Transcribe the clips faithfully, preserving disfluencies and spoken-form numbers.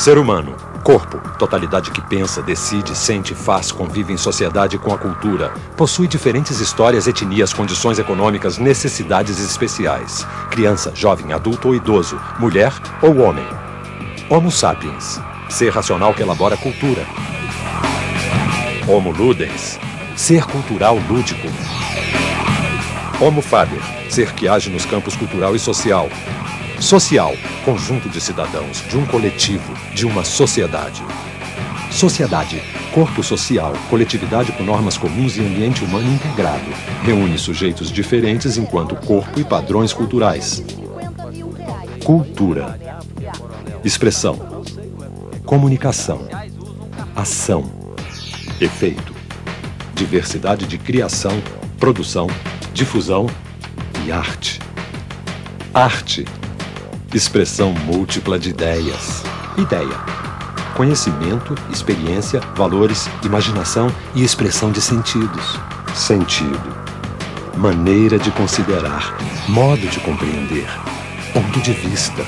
Ser humano, corpo, totalidade que pensa, decide, sente, faz, convive em sociedade com a cultura. Possui diferentes histórias, etnias, condições econômicas, necessidades especiais. Criança, jovem, adulto ou idoso, mulher ou homem. Homo sapiens, ser racional que elabora cultura. Homo ludens, ser cultural lúdico. Homo faber, ser que age nos campos cultural e social. Social, conjunto de cidadãos, de um coletivo, de uma sociedade. Sociedade, corpo social, coletividade com normas comuns e ambiente humano integrado. Reúne sujeitos diferentes enquanto corpo e padrões culturais. Cultura, expressão, comunicação, ação, efeito, diversidade de criação, produção, difusão e arte. Arte, expressão múltipla de ideias. Ideia, conhecimento, experiência, valores, imaginação e expressão de sentidos. Sentido, maneira de considerar, modo de compreender, ponto de vista.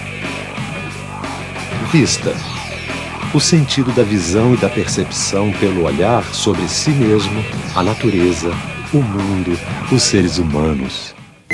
Vista, o sentido da visão e da percepção pelo olhar sobre si mesmo, a natureza, o mundo, os seres humanos.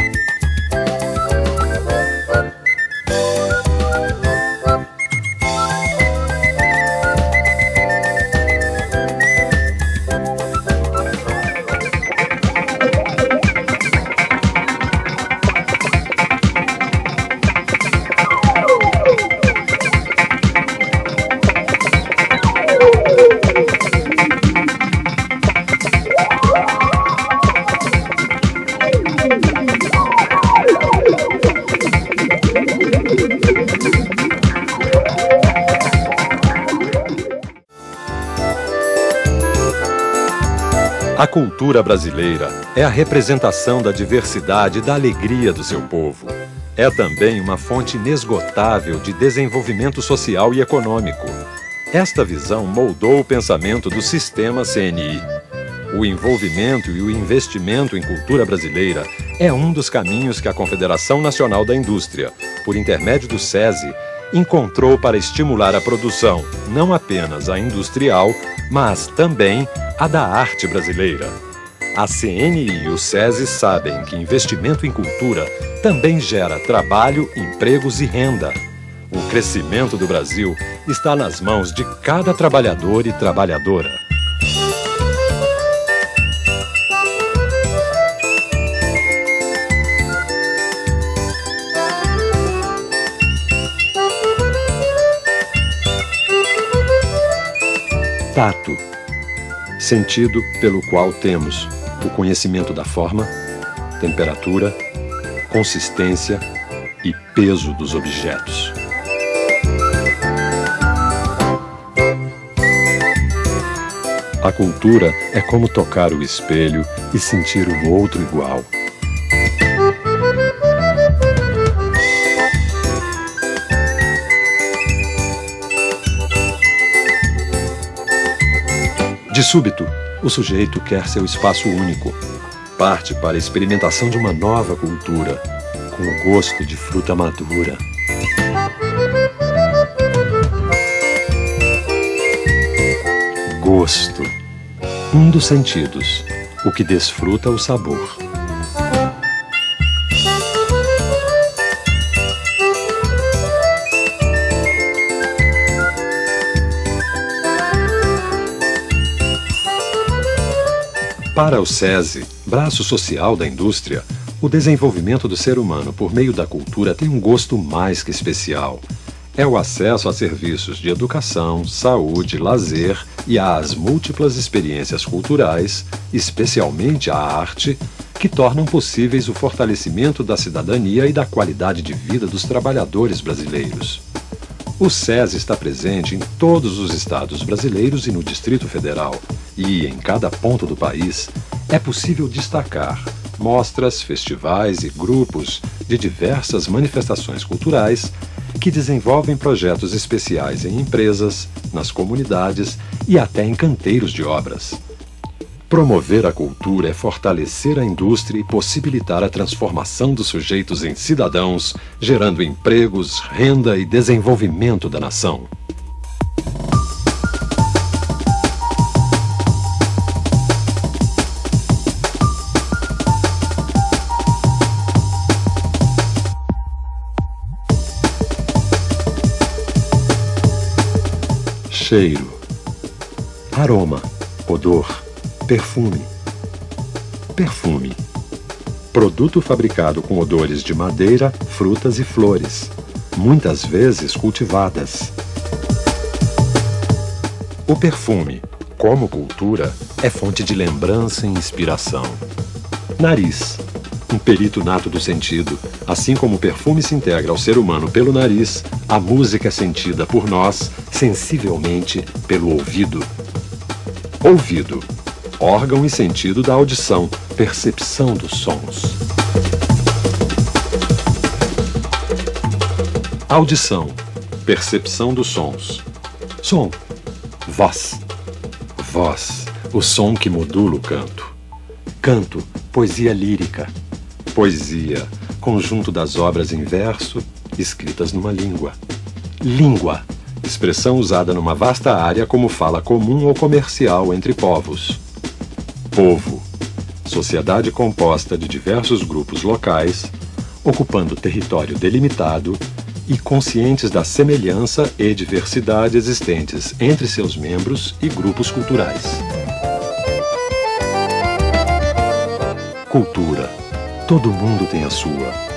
A cultura brasileira é a representação da diversidade e da alegria do seu povo. É também uma fonte inesgotável de desenvolvimento social e econômico. Esta visão moldou o pensamento do sistema C N I. O envolvimento e o investimento em cultura brasileira é um dos caminhos que a Confederação Nacional da Indústria, por intermédio do SESI, encontrou para estimular a produção, não apenas a industrial, mas também a da arte brasileira. A C N I e o SESI sabem que investimento em cultura também gera trabalho, empregos e renda. O crescimento do Brasil está nas mãos de cada trabalhador e trabalhadora. Tato, sentido pelo qual temos o conhecimento da forma, temperatura, consistência e peso dos objetos. A cultura é como tocar o espelho e sentir o outro igual. De súbito, o sujeito quer seu espaço único. Parte para a experimentação de uma nova cultura, com o gosto de fruta madura. Gosto. Um dos sentidos, o que desfruta o sabor. Para o SESI, braço social da indústria, o desenvolvimento do ser humano por meio da cultura tem um gosto mais que especial. É o acesso a serviços de educação, saúde, lazer e às múltiplas experiências culturais, especialmente a arte, que tornam possíveis o fortalecimento da cidadania e da qualidade de vida dos trabalhadores brasileiros. O SESI está presente em todos os estados brasileiros e no Distrito Federal, e em cada ponto do país é possível destacar mostras, festivais e grupos de diversas manifestações culturais que desenvolvem projetos especiais em empresas, nas comunidades e até em canteiros de obras. Promover a cultura é fortalecer a indústria e possibilitar a transformação dos sujeitos em cidadãos, gerando empregos, renda e desenvolvimento da nação. cheiro, aroma, odor, perfume. Perfume. Produto fabricado com odores de madeira, frutas e flores, muitas vezes cultivadas. O perfume, como cultura, é fonte de lembrança e inspiração. Nariz. Um perito nato do sentido. Assim como o perfume se integra ao ser humano pelo nariz, a música é sentida por nós, sensivelmente, pelo ouvido. Ouvido. Órgão e sentido da audição, percepção dos sons. Audição. Percepção dos sons. Som. Voz. Voz. O som que modula o canto. Canto. Poesia lírica. Poesia, conjunto das obras em verso, escritas numa língua. Língua, expressão usada numa vasta área como fala comum ou comercial entre povos. Povo, sociedade composta de diversos grupos locais, ocupando território delimitado e conscientes da semelhança e diversidade existentes entre seus membros e grupos culturais. Cultura. Todo mundo tem a sua.